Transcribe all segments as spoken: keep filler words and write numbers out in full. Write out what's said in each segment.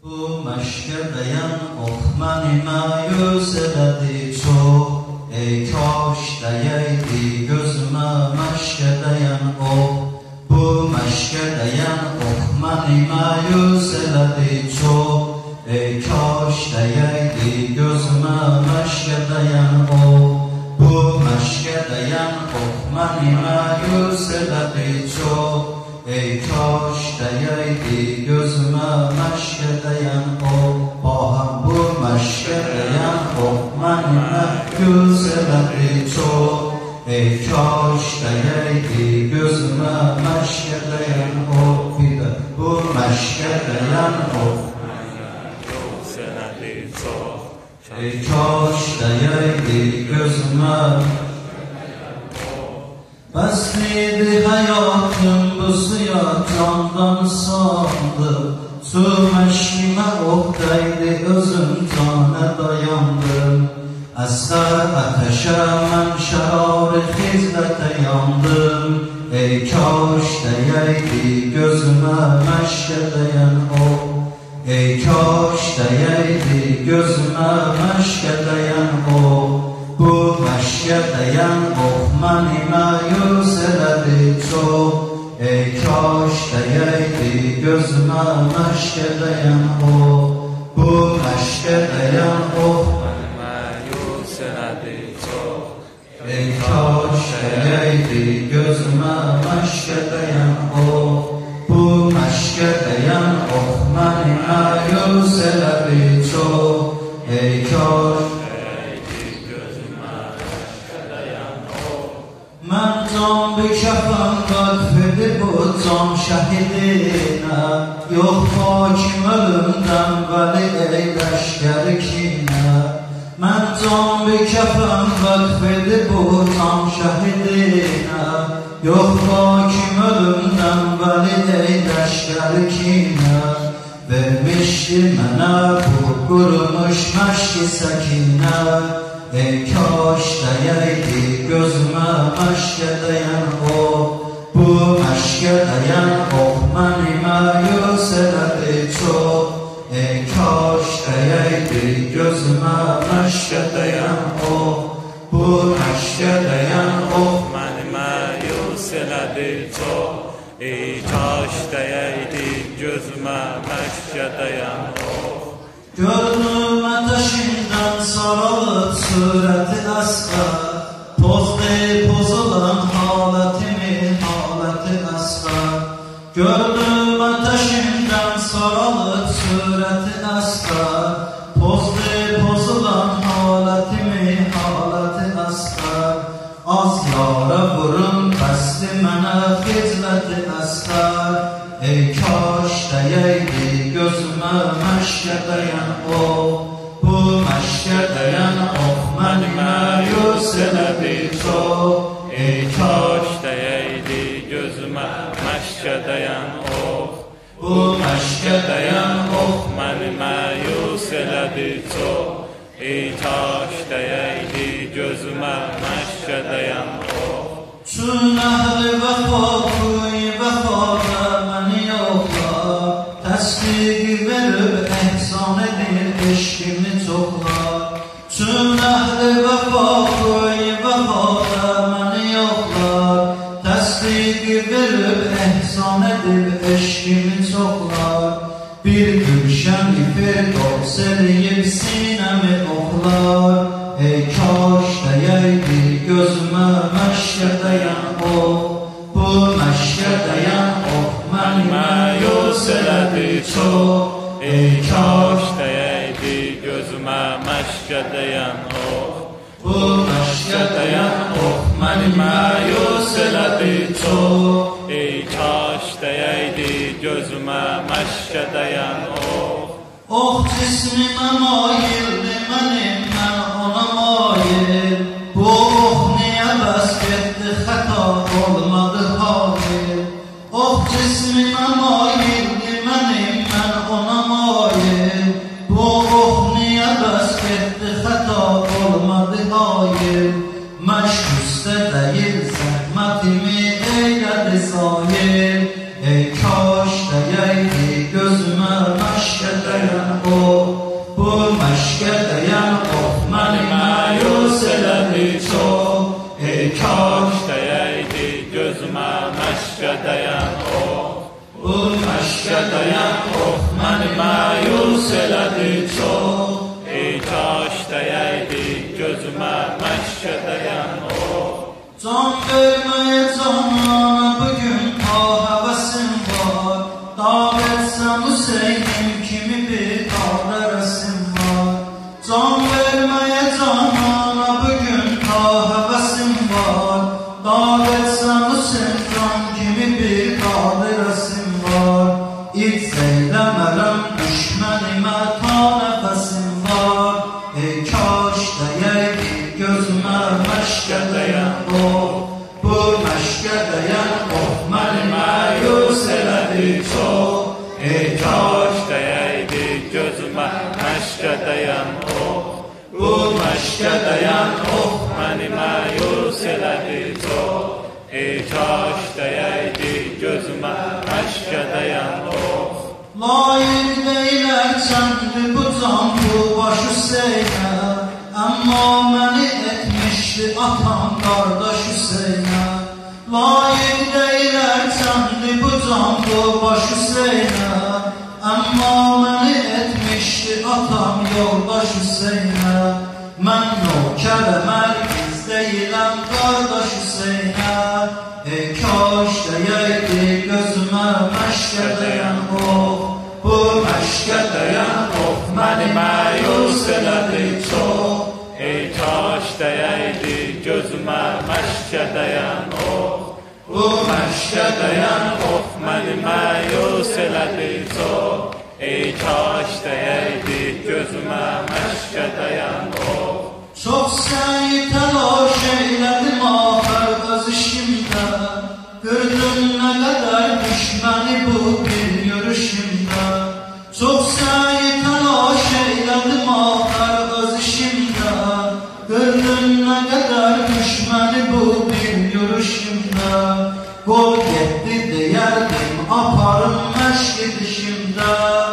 Bu meşke dayan oh məni məyus elədi çox. Ey kaş dəyəydi gözümə meşke dayan oh. Bu meşke dayan oh məni məyus elədi çox. Ey kaş dəyəydi gözümə meşke dayan oh. Bu meşke dayan oh məni məyus elədi çox. Ey kaş dəyəydi gözümə meşke dayan oh. Baham bu meşke dayan oh məni məyus elədi çox. Ey kaş dəyəydi gözümə meşke dayan oh. Bir də bu meşke dayan oh. Ey kaş dəyəydi gözümə. Bəsliydi həyatım bu suya candan saldı. Su məşkimə oh dəydi özüm canə dayandım. Əsqər ətəşə mən şərar-ı xizlətə yandım. Ey kaş dəyəydi gözümə məşkə dayan oh. Ey kaş dəyəydi gözümə məşkə dayan oh. Bu məşkə dayan oh məni məyus elədi çox. Ey kaş dəyəydi gözümə məşkə dayan oh. Bu məşkə dayan oh məni məyus elədi çox. Ey kaş dəyəydi gözümə məşkə dayan oh. Bu məşkə dayan oh məni məyus elədi çox. Ey kaş mən can bikəfəm qəlbidi bu can şəhidinə. Yox hakim ölümdən vəli ey ləşkəri kinə. Mən can bikəfəm qəlbidi bu can şəhidinə. Yox hakim ölümdən vəli ey ləşkəri kinə. Vermişdi mənə bu qurumuş məşki səkinə. Ey kaş dəyəydi gözümə məşkə dayan oh. Bu məşkə dayan oh məni məyus elədi çox. Ey kaş dəyəydi gözümə məşkə dayan oh. Bu məşkə dayan oh məni məyus elədi çox. Ey kaş dəyəydi gözümə məşkə dayan oh. Gönlüm ateşinden sarılıp sureti asgar. Pozdu pozulan haletimi haleti asgar. Gönlüm ateşinden sarılıp sureti asgar. Pozdu pozulan haletimi haleti asgar. Az yara vurun bəsli mənə xizleti asgar. Ey kaş dəyəydi gözümə məşkə dayan oh. Bu məşkə dayan oh məni məyus elədi çox. Ey kaş dəyəydi gözümə məşkə dayan oh. Bu məşkə dayan oh məni məyus elədi çox. Ey kaş dəyəydi gözümə məşkə dayan oh. Çün əhli vəfa kuy vəfada məni yoxlar. Təsdiqi verib ehsan edir eşkimi çoxlar. Çün əhli vəfa kuy vəfada məni yoxlar. Təsdiqi verib ehsan edir eşkimi çoxlar. Bir gülşən firdos eləyib sinəmi oxlar. Ey kaş dəyəydi gözümə məşkə dayan oh. Bu məşkə dayan oh məni məyus elədi çox. Ey kaş dəyəydi gözümə məşkə dayan oh. Bu məşkə dayan oh məni məyus elədi çox. Ey kaş dəyəydi gözümə məşkə dayan oh. Oh cismimə mayildi mənim mən ona mayil. Bu oh niyə bəs getdi xəta olmadı hayil. Oh cismimə mayildi mənim mən ona mayil. Bu oh niyə bəs getdi xəta olmadı hayil. Məşq üstə deyil zəhmətimi eylədi zayil. Ey kaş dəyəydi gözümə məşkə dayan dayan o, bu məşqə dayan of, məni məyus elədi çox. Ey kaş dəyəydi gözümə məşqə dayan of, bu məşqə dayan of, məni məyus elədi çox. ey kaş dəyəydi gözümə məşqə dayan of. Can verməyə canana bugün ta həvəsim var, dağ etsəm Hüseynim kimi bir dağda rəsim var. Can verməyə canana bugün ta həvəsim var, dağ etsəm Hüseyin kimi bir dağda rəsim var. İlk eyləmərəm düşmənimə ta nəfəsim var. Ey kaş dəyəydi gözümə məşqə dayan of, bu məşqə dayan of, məni məyus elədi çox. Ey kaş dəyəydi gözümə məşqə dayan of, bu məşqə dayan of, məni məyus elədi çox. ey kaş dəyəydi gözümə məşqə dayan of. Layiq deyilər çəndli bu can bu baş Hüseynə, əmma məni etmişdi atam qardaş Hüseynə. Layiq deyilər çəndli bu can bu baş Hüseynə, əmma məni etmişdi atam yoldaş Hüseynə. Mən nökərəm ərgiz deyiləm qardaş Hüseynə. Ey kaş dəyəydi gözümə məşqə dayan of, bu məşqə dayan of, məni məyus elədi çox. ey kaş dəyəydi gözümə məşqə dayan of, bu məşqə dayan of, məni məyus elədi çox. ey kaş dəyəydi gözümə məşqə dayan of. Çox səyi təlaş eylədim axır öz işimdə, gördüm nə qədər düşməni bu bir yürüşümdə. Çox səyi təlaş eylədim axır öz işimdə, gördüm nə qədər düşməni bu bir yürüşümdə. Qol getdi deyərdim aparım məşq edişimdə.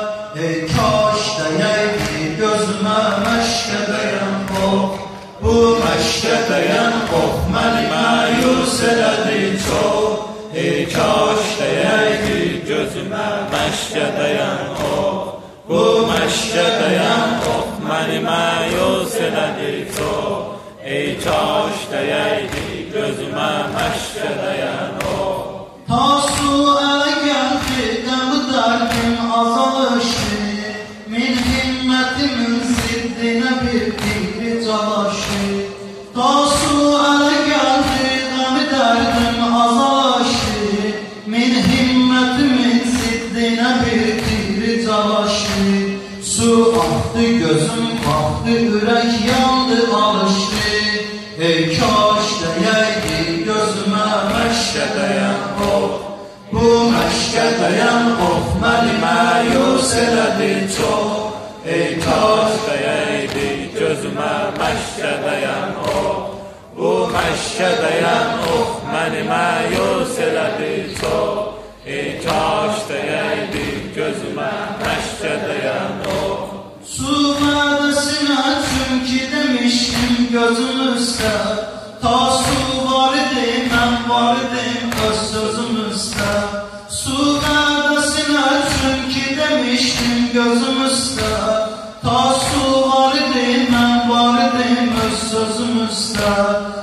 Ey kaş dəyəydi gözümə məşqə dayan of, bu məşqə dayan of, məni məyus elədi çox. ey kaş dəyəydi gözümə məşqə dayan of, bu məşqə dayan of, məni məyus elədi çox. ey kaş dəyəydi gözümə məşqə dayan of. Ta su ələ gəldi dəmi dərdim azalışdı, min himmətimin ziddinə bir diri calaşdı. Ta su ələ gəldi dəmi dərdim azalışdı, min himmətimin ziddinə bir diri calaşdı. Su axdı gözüm baxdı, ürək yandı alışdı. Ey kaş dəyəydi gözümə məşqə dayan of, bu məşqə dayan of, məni məyus elədi çox. ey kaş dəyəydi gözümə məşqə dayan of, bu məşqə dayan of, məni məyus elədi çox. ey kaş dəyəydi gözümə məşqə dayan of. Su mədəsinə çünki demişdim gözüm üstə, ta su var idi mən var idim öz sözüm üstə. Su mədəsinə çünki demişdim gözüm üstə, ta su var idi mən var idim öz sözüm üstə.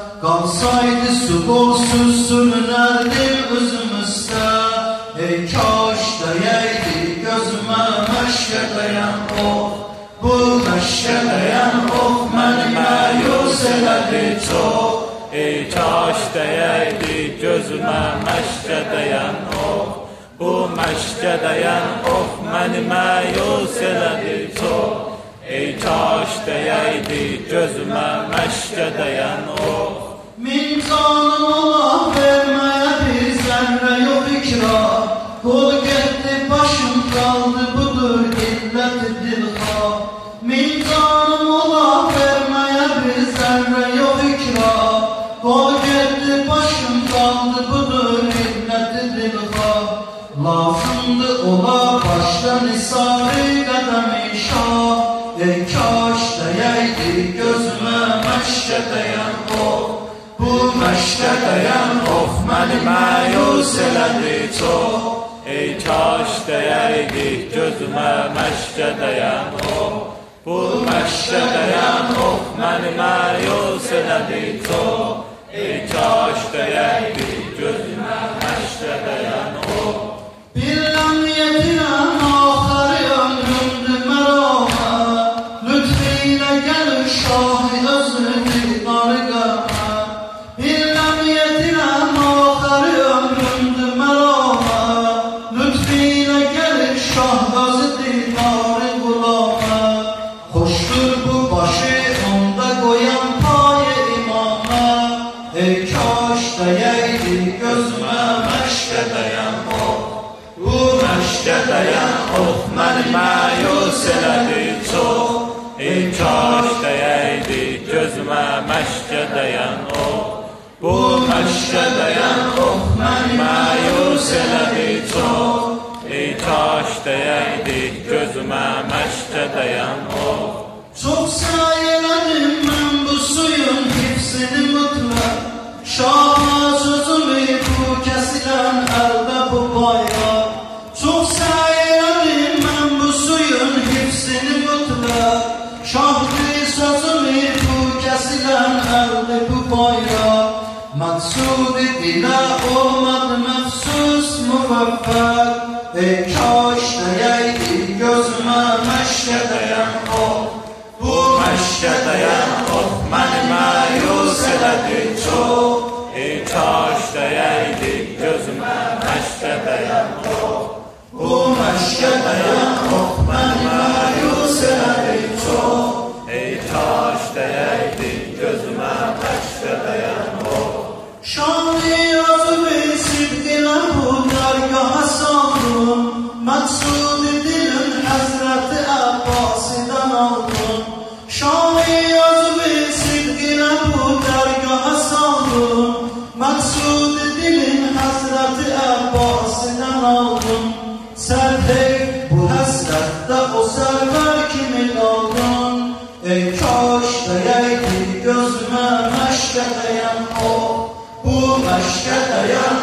Qalsaydı su qolsuz sürünərdim özüm üstə. Ey kaş dəyəydi gözümə məşqə dayan of, bu məşqə dayan of, məni məyus elədi çox. ey kaş dəyəydi gözümə məşqə dayan of, bu məşqə dayan of, məni məyus elədi çox. ey kaş dəyəydi gözümə məşqə dayan of. Min canım ola verməyə bir zərrə yox ikra, qol getdi başım qaldı budur illət-i dilxar. Min canım ola verməyə bir zərrə yox ikra, qol getdi başım qaldı budur illət-i dilxar. Lazımdı ola başdan isarı qədər alemi şah, ey kaş değeydi gözüme meşke değen oh. Bu meşke değen oh məni məyus elədi çox. Ey kaş deyəydik gözümə məşqə dəyən oh. Bu məşqə dəyən oh məni məyus elədi çox. Ey kaş deyəydik gözümə məşqə dəyən oh. Biləm yetirəm axarı ömrümdür mərama, lütfeyle gəlir şahı özünü didarı qəmə. Biləm yetirəm axarı ömrümdür mərama, lütfeyle gəlir şah özü didarı qulama. Xoşdur bu başı onda qoyan paye imama, ey kaş deyəydi gözümə məşqə dəyən oh. Bu məşqə dəyən oh məni məyus elədi çox. Ey kaş deyəydik gözümə məşqə dəyən oh. Bu məşqə dəyən oh məni məyus elədi çox. Ey kaş deyəydik gözümə məşqə dəyən oh. Çox səy elədim mən bu suyun hifzini mutlaq, şaha sözümü bu kəsilən əldə bu bayraq. Çox səy elədim mən bu suyun hifzini mutlaq, şahlı sözümü bu kəsilən əldə bu bayraq. Məqsudi dilə olmadı məfsus müvəffəq, ey kaş deyəydi gözümə məşqə dəyən oh. Bu məşqə dəyən oh məni məyus elədi çox. Ey kaş deyəydik gözümə məşqə dəyən oh. Bu məşqə dəyən oh məni məyus elədi çox. Ey kaş deyəydik gözümə məşqə dəyən oh. Şanlı yazı sidqilə bu dərgaha saldım, məqsudi dilin həzrəti Əbbasidən aldım. Şanlı yazı sidqilə bu dərgaha saldım, məqsudi dilin həzrəti Əbbasidən aldım. Sərhey bu həsrətdə o sərvər kimi qaldım, ey kaş deyəydi gözümə məşqə dəyən oh. Bu məşqə dəyən